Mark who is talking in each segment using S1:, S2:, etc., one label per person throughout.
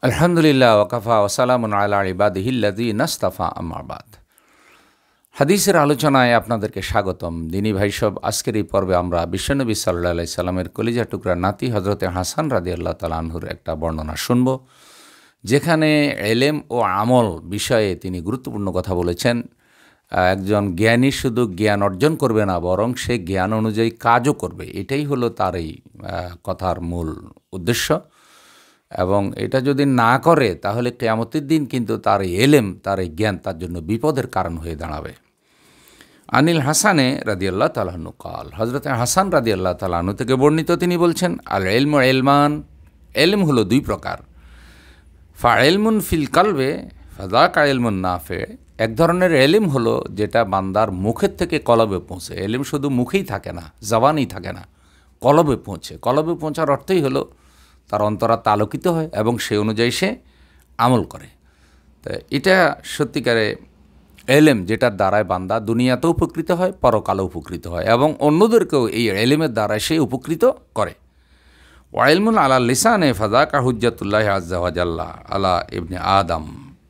S1: আলহামদুলিল্লাহ ওয়াকাফা ওয়াসালামুন আলা ইবাদিহিল্লাযীনা ইসতাফা আম্মা বাদ। হাদিসের আলোচনায় আপনাদেরকে স্বাগতম। দিনী ভাই সব, আজকের এই পর্বে আমরা বিশ্বনবী সাল্লাল্লাহু আলাইহি সাল্লামের কলিজা টুকরা নাতি হযরতে হাসান রাদিয়াল্লাহু তাআলা আনহুর একটা বর্ণনা শুনব, যেখানে ইলম ও আমল বিষয়ে তিনি গুরুত্বপূর্ণ কথা বলেছেন। একজন জ্ঞানী শুধু জ্ঞান অর্জন করবে না, বরং সে জ্ঞান অনুযায়ী কাজও করবে। এটাই হলো তার এই কথার মূল উদ্দেশ্য। এবং এটা যদি না করে তাহলে কিয়ামতের দিন কিন্তু তার এই এলেম, তার এই জ্ঞান তার জন্য বিপদের কারণ হয়ে দাঁড়াবে। আনিল হাসানে রাদিয়াল্লাহু তাআলা আনহু কাল, হযরত হাসান রাদিয়াল্লাহু তাআলা আনহু থেকে বর্ণিত, তিনি বলছেন, আল ইলমু ইলমান, এলম হলো দুই প্রকার। ফা ইলমুন ফিল কলবে ফাযাকা ইলমুন নাফে। এক ধরনের এলিম হলো যেটা বান্দার মুখের থেকে কলবে পৌঁছে। এলিম শুধু মুখেই থাকে না, জবানেই থাকে না, কলবে পৌঁছে। কলবে পৌঁছার অর্থই হলো তার অন্তরাত্মা আলোকিত হয় এবং সেই অনুযায়ী সে আমল করে। তো এটা সত্যিকারে এলেম, যেটার দ্বারায় বান্দা দুনিয়াতেও উপকৃত হয়, পরকালেও উপকৃত হয় এবং অন্যদেরকেও এই এলেমের দ্বারায় সে উপকৃত করে। ওয়াইলমুন আলা লিসানে ফাযাকা হুজ্জাতুল্লাহি আযজা ওয়া জাল্লা আলা ইবনে আদম,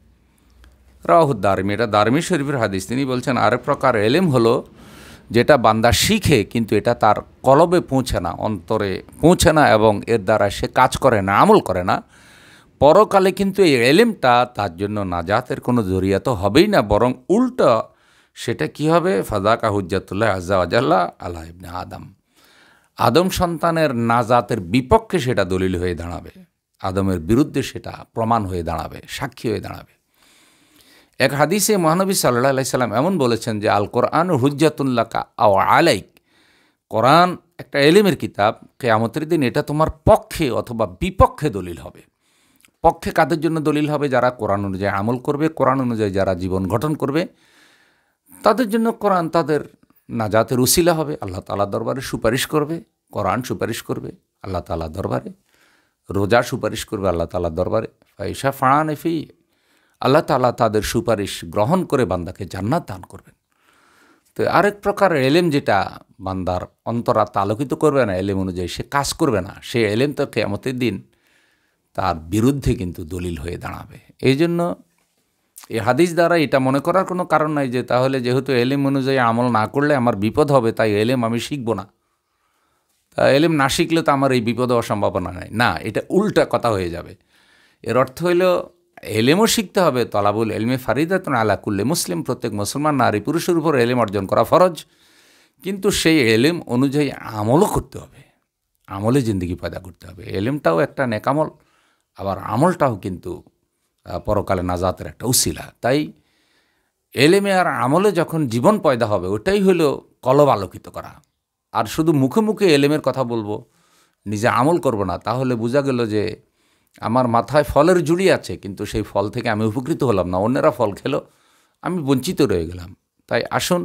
S1: রাওয়াহুদ দারমি। এটা দারমি শরীফের হাদিস। তিনি বলছেন, আরেক প্রকার এলেম হলো যেটা বান্দা শিখে কিন্তু এটা তার কলবে পৌঁছে না, অন্তরে পৌঁছে না এবং এর দ্বারা সে কাজ করে না, আমল করে না। পরকালে কিন্তু এই এলেমটা তার জন্য নাজাতের কোনো জরিয়া তো হবেই না, বরং উল্টা সেটা কি হবে, ফাযাকা হুজ্জাতুল্লাহি আযজা ওয়া জাল্লা আলা ইবনে আদম, আদম সন্তানের নাজাতের বিপক্ষে সেটা দলিল হয়ে দাঁড়াবে, আদমের বিরুদ্ধে সেটা প্রমাণ হয়ে দাঁড়াবে, সাক্ষী হয়ে দাঁড়াবে। এক হাদিসে মহানবী সাল্লাল্লাহু আলাইহি সাল্লাম এমন বলেছেন যে, আল কোরআন হুজ্জাতুন লাকা আও আলাইক, কোরআন একটা এলিমের কিতাব, কিয়ামতের দিন এটা তোমার পক্ষে অথবা বিপক্ষে দলিল হবে। পক্ষে কাদের জন্য দলিল হবে? যারা কোরআন অনুযায়ী আমল করবে, কোরআন অনুযায়ী যারা জীবন গঠন করবে, তাদের জন্য কোরআন তাদের নাজাতের উসিলা হবে, আল্লাহ তাআলার দরবারে সুপারিশ করবে। কোরআন সুপারিশ করবে আল্লাহ তাআলার দরবারে, রোজা সুপারিশ করবে আল্লাহ তাআলার দরবারে। ফাইসা ফাআন ফি, আল্লাহ তাআলা তাদের সুপারিশ গ্রহণ করে বান্দাকে জান্নাত দান করবেন। তো আরেক প্রকার এলেম যেটা বান্দার অন্তরাত্মা আলোকিত করবে না, এলেম অনুযায়ী সে কাজ করবে না, সে এলেম তো কিয়ামতের দিন তার বিরুদ্ধে কিন্তু দলিল হয়ে দাঁড়াবে। এই জন্য এই হাদিস দ্বারা এটা মনে করার কোনো কারণ নাই যে তাহলে যেহেতু এলেম অনুযায়ী আমল না করলে আমার বিপদ হবে, তাই এলেম আমি শিখব না, তা এলেম না শিখলে তো আমার এই বিপদ হওয়ার সম্ভাবনা নাই। না, এটা উল্টা কথা হয়ে যাবে। এর অর্থ হইল এলেমও শিখতে হবে। তলাবুল এলমে ফারিদাতুন আলা কুল্লি মুসলিম, প্রত্যেক মুসলমান নারী পুরুষের উপর এলেম অর্জন করা ফরজ, কিন্তু সেই এলেম অনুযায়ী আমলও করতে হবে, আমলে জিন্দেগি পয়দা করতে হবে। এলেমটাও একটা নেকামল, আবার আমলটাও কিন্তু পরকালে নাজাতের একটা উসিলা। তাই এলেমে আর আমলে যখন জীবন পয়দা হবে, ওটাই হলো কলব আলোকিত করা। আর শুধু মুখে মুখে এলেমের কথা বলবো, নিজে আমল করব না, তাহলে বোঝা গেল যে আমার মাথায় ফলের জুড়ি আছে, কিন্তু সেই ফল থেকে আমি উপকৃত হলাম না, অন্যেরা ফল খেলো, আমি বঞ্চিত রয়ে গেলাম। তাই আসুন,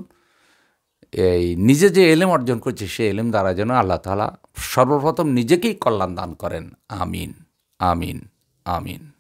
S1: এই নিজে যে এলেম অর্জন করছে সেই এলেম দ্বারা যেন আল্লাহ তাআলা সর্বপ্রথম নিজেকেই কল্যাণ দান করেন। আমিন, আমিন, আমিন।